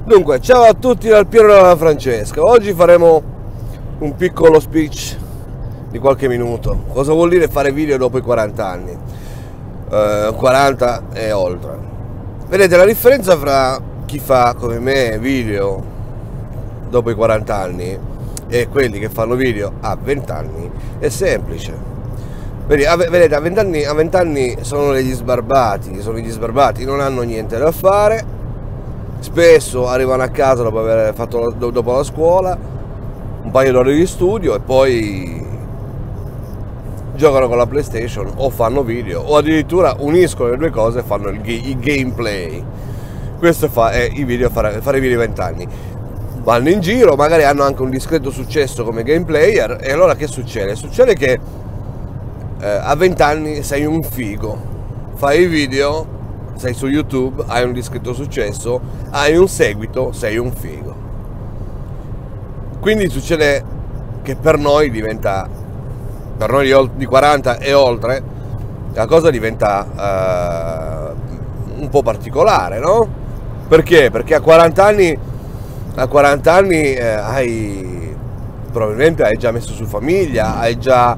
Dunque, ciao a tutti dal Piero e dalla Francesca. Oggi faremo un piccolo speech di qualche minuto. Cosa vuol dire fare video dopo i 40 anni? 40 e oltre. Vedete, la differenza fra chi fa come me video dopo i 40 anni e quelli che fanno video a 20 anni è semplice. Vedete, a 20 anni sono gli sbarbati, non hanno niente da fare. Spesso arrivano a casa dopo aver fatto dopo la scuola un paio d'ore di studio e poi giocano con la PlayStation o fanno video o addirittura uniscono le due cose e fanno i gameplay. Questo è i video, fare video 20 anni. Vanno in giro, magari hanno anche un discreto successo come game player, e allora che succede? Succede che a 20 anni sei un figo, fai i video, sei su YouTube, hai un discreto successo, hai un seguito, sei un figo. Quindi succede che per noi di 40 e oltre, la cosa diventa un po' particolare, no? Perché? Perché a 40 anni probabilmente hai già messo su famiglia, hai già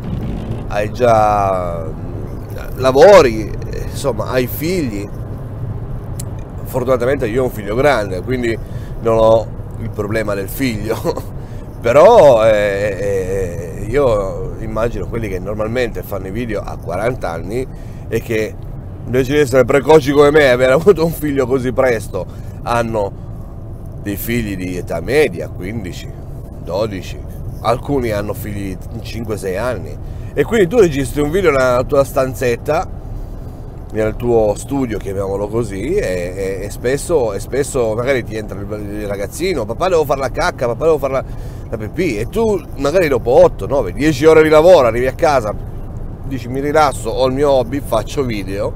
lavori, insomma, hai figli. Fortunatamente io ho un figlio grande, quindi non ho il problema del figlio, però io immagino quelli che normalmente fanno i video a 40 anni e che invece di essere precoci come me e aver avuto un figlio così presto hanno dei figli di età media, 15, 12, alcuni hanno figli di 5-6 anni, e quindi tu registri un video nella tua stanzetta, nel tuo studio, chiamiamolo così, e spesso magari ti entra il ragazzino: papà devo fare la cacca, papà devo fare la pipì, e tu magari dopo 8, 9, 10 ore di lavoro arrivi a casa, dici mi rilasso, ho il mio hobby, faccio il video,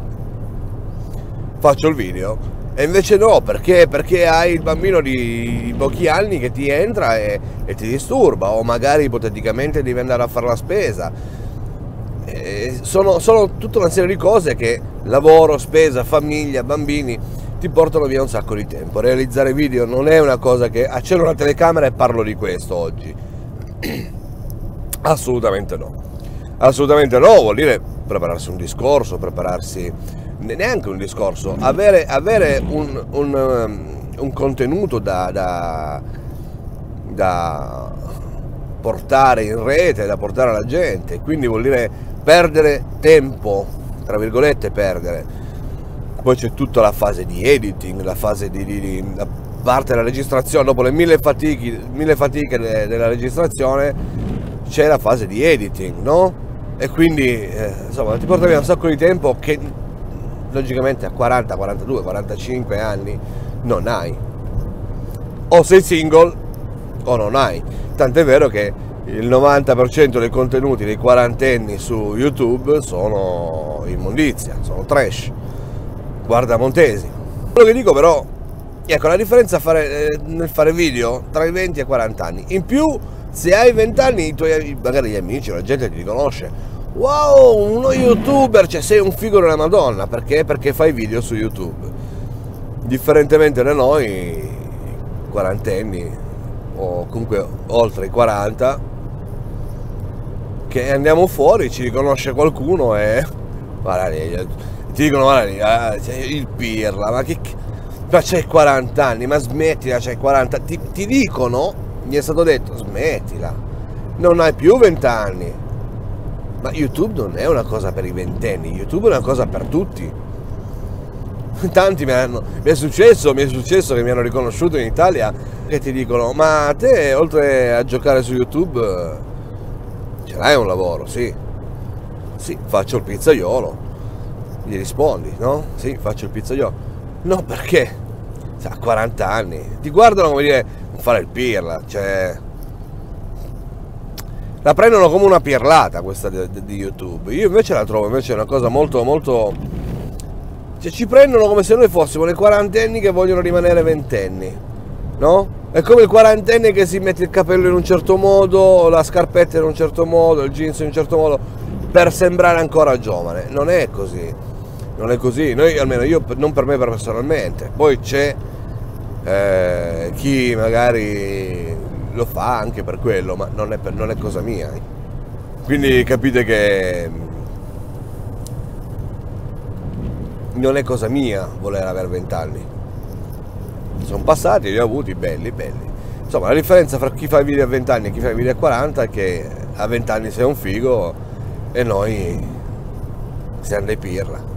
e invece no, perché hai il bambino di pochi anni che ti entra e ti disturba, o magari ipoteticamente devi andare a fare la spesa. Sono tutta una serie di cose che lavoro, spesa, famiglia, bambini ti portano via un sacco di tempo. Realizzare video non è una cosa che accendo una telecamera e parlo di questo oggi. Assolutamente no, vuol dire prepararsi un discorso, neanche un discorso, avere un contenuto da portare in rete, da portare alla gente. Quindi vuol dire perdere tempo, tra virgolette perdere. Poi c'è tutta la fase di editing, la fase a parte la registrazione, dopo le mille fatiche della registrazione c'è la fase di editing, no? E quindi insomma ti porta via un sacco di tempo che logicamente a 40, 42, 45 anni non hai. O sei single o non hai. Tant'è vero che il 90% dei contenuti dei quarantenni su YouTube sono immondizia, sono trash, guardamontesi. Quello che dico però, ecco, la differenza nel fare video tra i 20 e i 40 anni. In più, se hai 20 anni, magari gli amici, la gente ti riconosce: wow, uno youtuber, cioè sei un figo della Madonna. Perché? Perché fai video su YouTube. Differentemente da noi, quarantenni, o comunque oltre i 40, che andiamo fuori, ci riconosce qualcuno e guarda lì, ti dicono: guarda lì, il pirla, ma c'hai 40 anni, ma smettila, c'hai 40, ti dicono, mi è stato detto: smettila, non hai più 20 anni. Ma YouTube non è una cosa per i ventenni, YouTube è una cosa per tutti. Tanti mi è successo che mi hanno riconosciuto in Italia, che ti dicono: ma a te, oltre a giocare su YouTube, ce l'hai un lavoro? Sì, faccio il pizzaiolo. Gli rispondi: no? Sì, faccio il pizzaiolo. No, perché? A 40 anni ti guardano come dire: fare il pirla, cioè la prendono come una pirlata questa di YouTube. Io invece la trovo una cosa molto molto, cioè ci prendono come se noi fossimo le quarantenni che vogliono rimanere ventenni, no? È come il quarantenne che si mette il capello in un certo modo, la scarpetta in un certo modo, il jeans in un certo modo, per sembrare ancora giovane. Non è così. Noi, almeno io, non per me personalmente. Poi c'è chi magari lo fa anche per quello, ma non è cosa mia. Quindi capite che non è cosa mia voler avere 20 anni. Sono passati, li ho avuti belli. Insomma, la differenza fra chi fa i video a 20 anni e chi fa i video a 40 è che a 20 anni sei un figo e noi siamo dei pirla.